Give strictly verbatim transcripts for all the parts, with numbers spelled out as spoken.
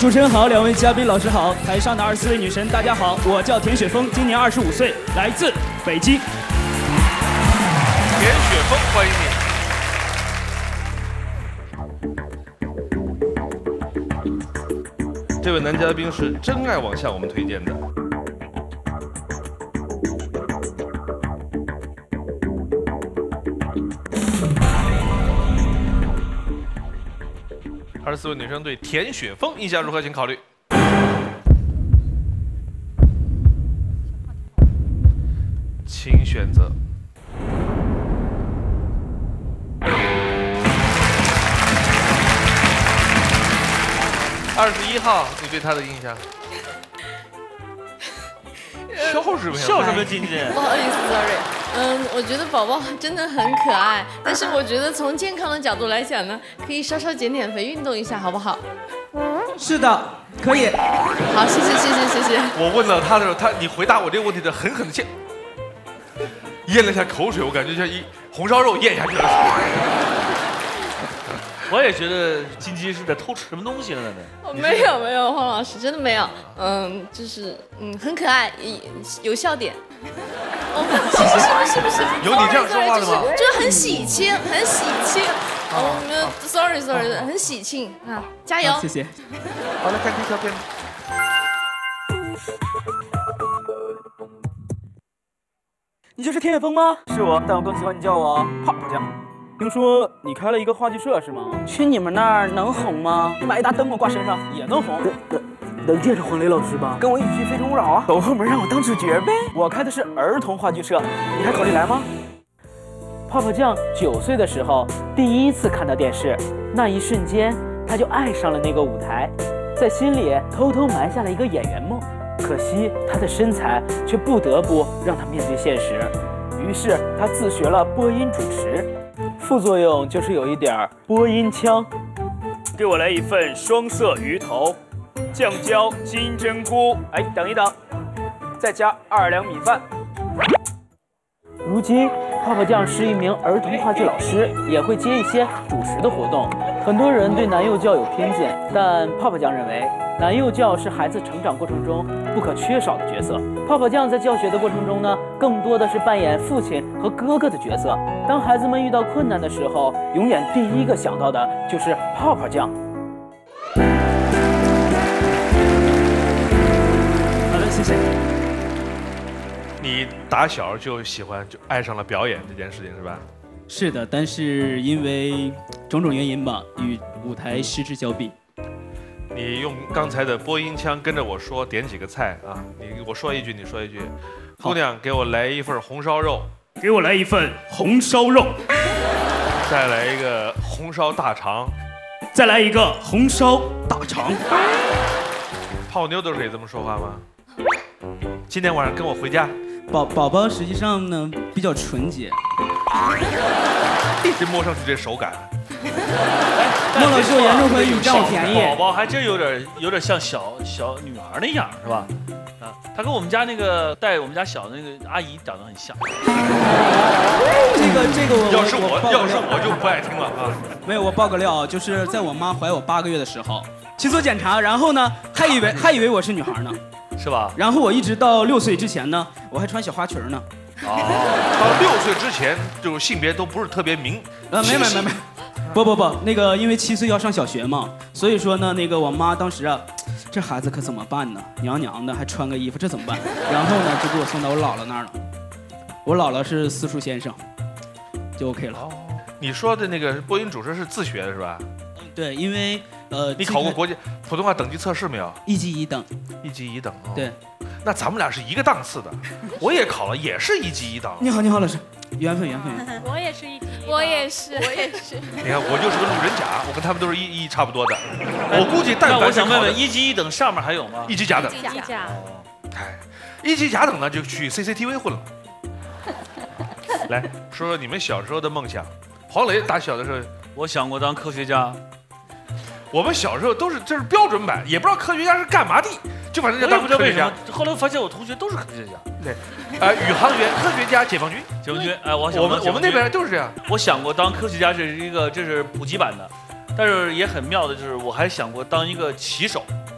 主持人好，两位嘉宾老师好，台上的二十四位女神大家好，我叫田雪峰，今年二十五岁，来自北京。 田雪峰，欢迎你。这位男嘉宾是真爱网向我们推荐的。二十四位女生对田雪峰印象如何？请考虑。请选择。二十一号，你对他的印象？笑什么呀？ 笑什么，晶晶？ 不好意思 ，sorry。嗯，我觉得宝宝真的很可爱，但是我觉得从健康的角度来讲呢，可以稍稍减点肥，运动一下，好不好？ 是的，可以。 好，谢谢谢谢谢谢。 我问到他的时候，他你回答我这个问题的狠狠的咽，咽了一下口水，我感觉像一红烧肉咽下去了。 我也觉得金鸡是不是在偷吃什么东西了呢？ 哦，没有没有，黄老师真的没有。嗯，就是嗯很可爱，有笑点。哦，不是不是不是， 有你这样说话的吗？ 就是很喜庆，很喜庆。哦，没有 ，sorry sorry， 很喜庆啊，加油！ 谢谢。 好，来看看照片。 你就是田雪峰吗？是我，但我更喜欢你叫我泡泡酱。听说你开了一个话剧社是吗？去你们那儿能红吗？你买一大灯笼挂身上也能红。能能见着黄磊老师吧？跟我一起去非诚勿扰啊！走后门让我当主角呗。我开的是儿童话剧社，你还考虑来吗？泡泡酱九岁的时候第一次看到电视，那一瞬间他就爱上了那个舞台，在心里偷偷埋下了一个演员梦。可惜他的身材却不得不让他面对现实，于是他自学了播音主持。副作用就是有一点播音腔。给我来一份双色鱼头，酱椒金针菇。哎，等一等，再加二两米饭。如今，泡泡酱是一名儿童话剧老师，也会接一些主持的活动。很多人对男幼教有偏见，但泡泡酱认为，男幼教是孩子成长过程中不可缺少的角色。泡泡酱在教学的过程中呢，更多的是扮演父亲和哥哥的角色。当孩子们遇到困难的时候，永远第一个想到的就是泡泡酱。好的，谢谢。 你打小就喜欢，就爱上了表演这件事情是吧？ 是的，但是因为种种原因吧，与舞台失之交臂。 你用刚才的播音腔跟着我说点几个菜啊！你我说一句，你说一句。姑娘，给我来一份红烧肉。 给我来一份红烧肉。 再来一个红烧大肠。 再来一个红烧大肠。 泡妞都可以这么说话吗？今天晚上跟我回家。 宝宝宝实际上呢比较纯洁。 这摸上去这手感。 孟老师，我严重怀疑你占我便宜。 宝宝还真有点有点像小小女孩那样，是吧？啊，他跟我们家那个带我们家小的那个阿姨长得很像。 这个这个我要是我要是我就不爱听了啊。 没有，我爆个料，就是在我妈怀我八个月的时候去做检查，然后呢还以为还以为我是女孩呢， 是吧？ 然后我一直到六岁之前呢，我还穿小花裙呢。 哦，到六岁之前就是性别都不是特别明。 呃，没没没没。不不不，那个因为七岁要上小学嘛，所以说呢，那个我妈当时啊，这孩子可怎么办呢？娘娘的还穿个衣服，这怎么办？然后呢，就给我送到我姥姥那儿了。我姥姥是私塾先生，就 OK 了。哦， 你说的那个播音主持是自学的是吧？ 对，因为呃， 你考过国际普通话等级测试没有？ 一级一等。 一级一等哦。 对， 那咱们俩是一个档次的，我也考了，也是一级一等。 你好，你好，老师。缘分，缘分。 我也是一级， 我也是，我也是。 你看，我就是个路人甲，我跟他们都是一一差不多的。我估计，但凡我想问问，一级一等上面还有吗？ 一级甲等。 一级甲。 哎，一级甲等呢，就去 C C T V 混了。来说说你们小时候的梦想。黄磊打小的时候， 我想过当科学家。 我们小时候都是这是标准版，也不知道科学家是干嘛的，就反正就当科学家。 后来我发现我同学都是科学家。 对，呃，宇航员、科学家、解放军、 解放军。哎，我想我们我们那边就是这样。 我想过当科学家，这是一个这是普及版的，但是也很妙的就是我还想过当一个棋手。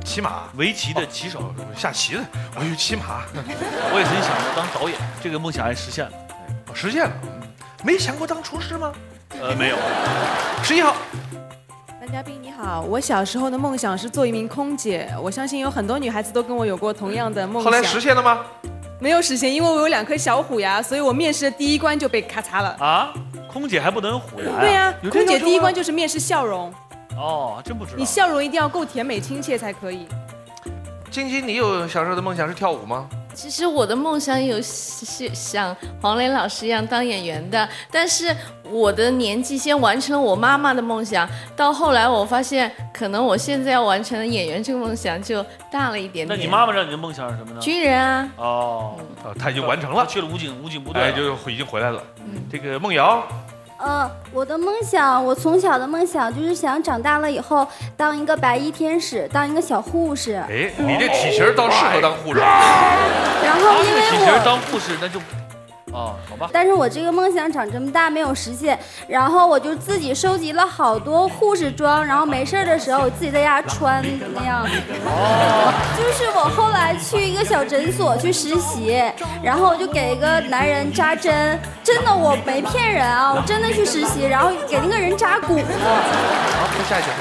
骑马， 围棋的棋手， 下棋的，我以为骑马， 我也曾想过当导演，这个梦想还实现了。 我实现了。没想过当厨师吗？ 呃，没有。 十一号。 男嘉宾你好，我小时候的梦想是做一名空姐，我相信有很多女孩子都跟我有过同样的梦想。 后来实现了吗？ 没有实现，因为我有两颗小虎牙，所以我面试的第一关就被咔嚓了。 啊，空姐还不能有虎牙呀？ 对呀、啊，空姐第一关就是面试笑容。 哦，真不知道。 你笑容一定要够甜美亲切才可以。 晶晶，你有小时候的梦想是跳舞吗？ 其实我的梦想有像黄磊老师一样当演员的，但是我的年纪先完成了我妈妈的梦想，到后来我发现，可能我现在要完成的演员这个梦想就大了一点点。 那你妈妈让你的梦想是什么呢？ 军人啊。 哦， 哦，他已经完成了， 去了武警武警部队， 哎，就已经回来了。嗯、这个梦瑶。 呃，我的梦想，我从小的梦想就是想长大了以后当一个白衣天使，当一个小护士。 哎，你这体型倒适合当护士。 然后因为我体型当护士那就，哦，好吧。 但是我这个梦想长这么大没有实现，然后我就自己收集了好多护士装，然后没事的时候我自己在家穿那样。哦。就是我后来去一个小诊所去实习，然后我就给一个男人扎针，真的我没骗人啊，我真的去实习，然后给那个人扎骨了。 好，下一个。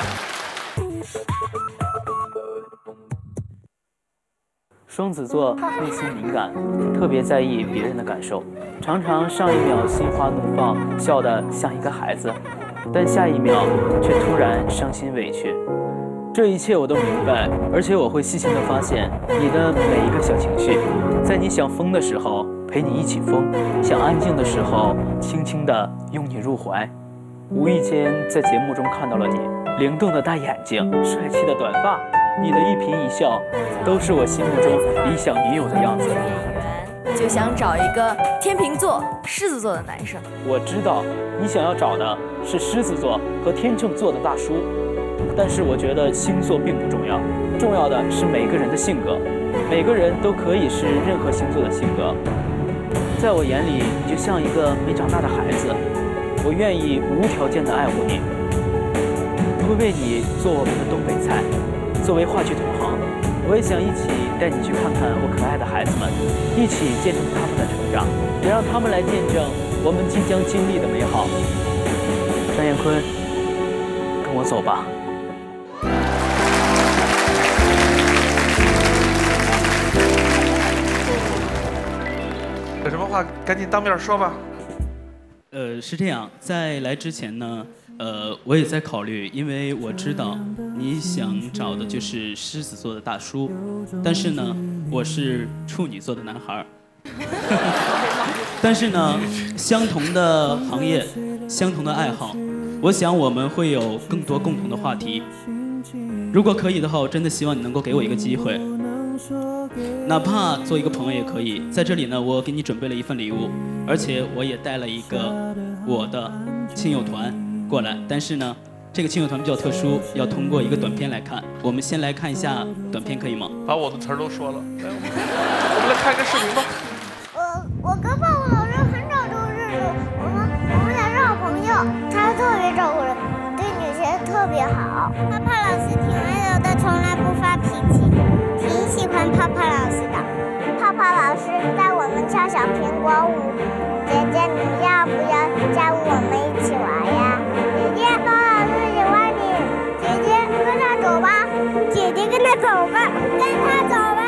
双子座内心敏感，特别在意别人的感受，常常上一秒心花怒放，笑得像一个孩子，但下一秒却突然伤心委屈。这一切我都明白，而且我会细心地发现你的每一个小情绪，在你想疯的时候陪你一起疯，想安静的时候轻轻地拥你入怀。无意间在节目中看到了你，灵动的大眼睛，帅气的短发，你的一颦一笑，都是我心目中理想女友的样子。 演员就想找一个天秤座、狮子座的男生。 我知道你想要找的是狮子座和天秤座的大叔，但是我觉得星座并不重要，重要的是每个人的性格。每个人都可以是任何星座的性格。在我眼里，你就像一个没长大的孩子，我愿意无条件的爱护你，会为你做我们的东北菜。作为话剧同行，我也想一起带你去看看我可爱的孩子们，一起见证他们的成长，也让他们来见证我们即将经历的美好。张彦坤，跟我走吧。 有什么话赶紧当面说吧。 呃，是这样，在来之前呢，呃，我也在考虑，因为我知道你想找的就是狮子座的大叔，但是呢，我是处女座的男孩儿。但是呢，相同的行业，相同的爱好，我想我们会有更多共同的话题。如果可以的话，我真的希望你能够给我一个机会，哪怕做一个朋友也可以。在这里呢，我给你准备了一份礼物，而且我也带了一个我的亲友团过来。但是呢，这个亲友团比较特殊，要通过一个短片来看。我们先来看一下短片，可以吗？ 把我的词儿都说了，来，我们来看一个视频吧。 我我跟泡泡老师很早就认识，我们我们俩是好朋友，他特别照顾人，对女生特别好。泡泡老师挺温柔的，从来不发脾气，挺喜欢泡泡老师的。泡泡老师带我们跳小苹果舞，姐姐你要不要加入我们一起玩呀？姐姐，泡泡老师喜欢你，姐姐跟他走吧，姐姐跟他走吧，跟他走吧。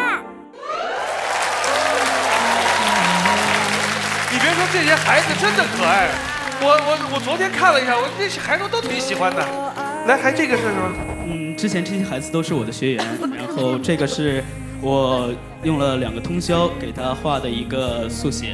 你别说这些孩子真的可爱，我我我昨天看了一下，我这些孩子都挺喜欢的。来，还这个是什么？ 嗯，之前这些孩子都是我的学员，然后这个是我用了两个通宵给他画的一个速写。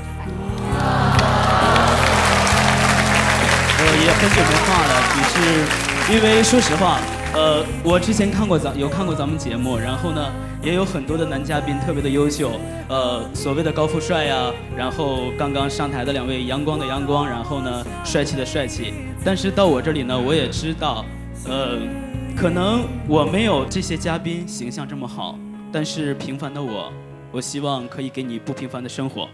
我也很久没画了，只是因为说实话，呃，我之前看过咱有看过咱们节目，然后呢，也有很多的男嘉宾特别的优秀，呃，所谓的高富帅呀，然后刚刚上台的两位阳光的阳光，然后呢，帅气的帅气。但是到我这里呢，我也知道，呃，可能我没有这些嘉宾形象这么好，但是平凡的我，我希望可以给你不平凡的生活。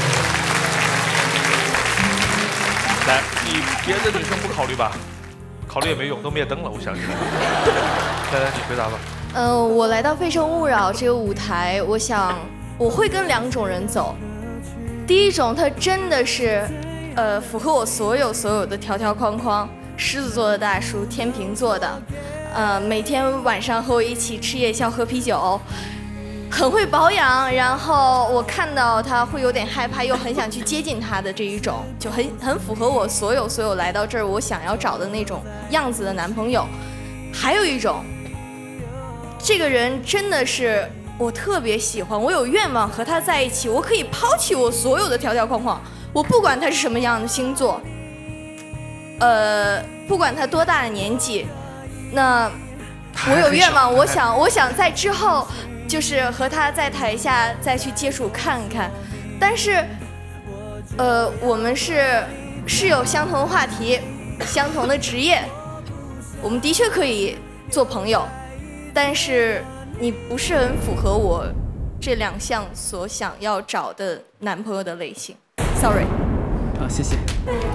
来，你别的女生不考虑吧？ 考虑也没用，都灭灯了，我想起来了。来来，你回答吧。 嗯、呃，我来到《非诚勿扰》这个舞台，我想我会跟两种人走。第一种，他真的是，呃，符合我所有所有的条条框框。狮子座的大叔，天秤座的，呃，每天晚上和我一起吃夜宵、喝啤酒，很会保养。然后我看到他会有点害怕，又很想去接近他的这一种，就很很符合我所有所有来到这儿我想要找的那种样子的男朋友。还有一种，这个人真的是我特别喜欢，我有愿望和他在一起，我可以抛弃我所有的条条框框，我不管他是什么样的星座。呃，不管他多大的年纪，那我有愿望，我想，我想在之后，就是和他在台下再去接触看看。但是，呃，我们是是有相同的话题，相同的职业，我们的确可以做朋友，但是你不是很符合我这两项所想要找的男朋友的类型 ，sorry。 好，谢谢。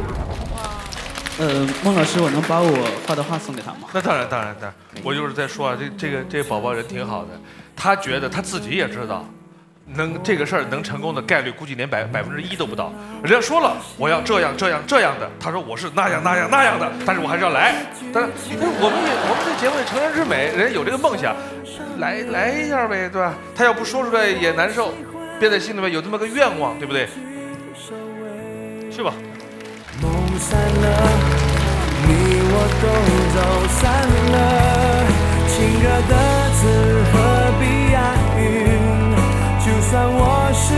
呃，孟老师，我能把我画的画送给他吗？ 那当然，当然，当然，我就是在说啊，这这个这个宝宝人挺好的，他觉得他自己也知道，能这个事儿能成功的概率估计连百百分之一都不到。人家说了我要这样这样这样的，他说我是那样那样那样的，但是我还是要来。但是但是我们也我们这节目也成人之美，人家有这个梦想，来来一下呗，对吧？他要不说出来也难受，憋在心里面有这么个愿望，对不对？去吧。 梦散了，你我都走散了，情热的字何必押韵？就算我是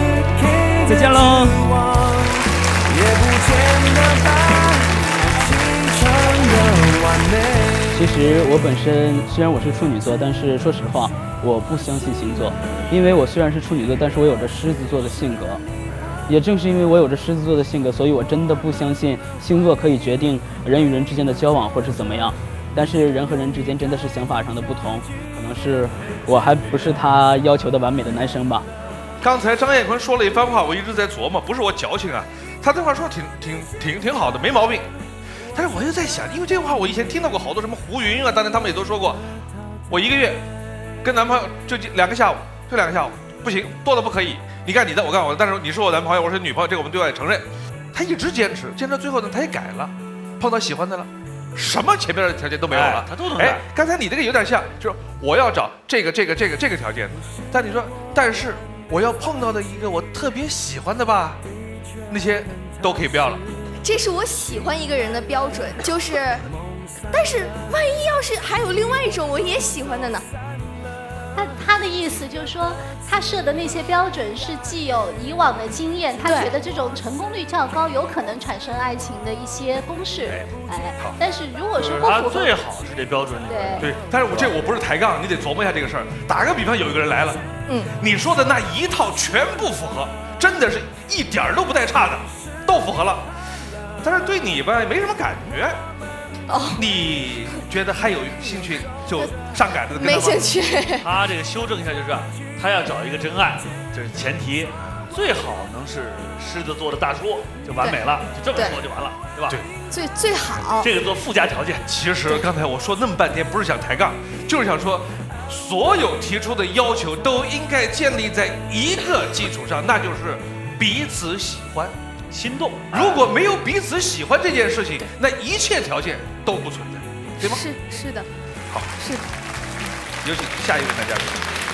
K 的之王，也不见得把心成的完美。 其实我本身虽然我是处女座，但是说实话，我不相信星座，因为我虽然是处女座，但是我有着狮子座的性格。也正是因为我有着狮子座的性格，所以我真的不相信星座可以决定人与人之间的交往或是怎么样。但是人和人之间真的是想法上的不同，可能是我还不是他要求的完美的男生吧。 刚才张艳坤说了一番话，我一直在琢磨，不是我矫情啊，他这话说挺挺挺挺好的，没毛病。但是我又在想，因为这话我以前听到过好多什么胡云啊，当年他们也都说过，我一个月跟男朋友就两个下午，就两个下午，不行，多的不可以。你干你的，我干我的，但是你是我男朋友，我是女朋友，这个我们对外承认。他一直坚持，坚持到最后呢，他也改了，碰到喜欢的了，什么前面的条件都没有了， 哎、他都能改。 哎，刚才你这个有点像，就是我要找这个这个这个这个条件，但你说，但是我要碰到的一个我特别喜欢的吧，那些都可以不要了。 这是我喜欢一个人的标准，就是，但是万一要是还有另外一种我也喜欢的呢？ 他他的意思就是说，他设的那些标准是既有以往的经验，他觉得这种成功率较高，有可能产生爱情的一些公式。哎，但是如果是不符合， 他最好是这标准里面。 对，但是我这我不是抬杠，你得琢磨一下这个事儿。打个比方，有一个人来了，嗯，你说的那一套全部符合，真的是一点儿都不带差的，都符合了，但是对你吧没什么感觉。哦，你觉得还有兴趣就上赶着跟他没兴趣。 他这个修正一下就是，他要找一个真爱，这是前提，最好能是狮子座的大叔，就完美了，就这么说就完了，对吧？ 对， 最最好。 这个做附加条件。 其实刚才我说那么半天，不是想抬杠，就是想说，所有提出的要求都应该建立在一个基础上，那就是彼此喜欢。 心动， 如果没有彼此喜欢这件事情，那一切条件都不存在，对吗？ 是是的， 好， 是的。 有请下一位男嘉宾。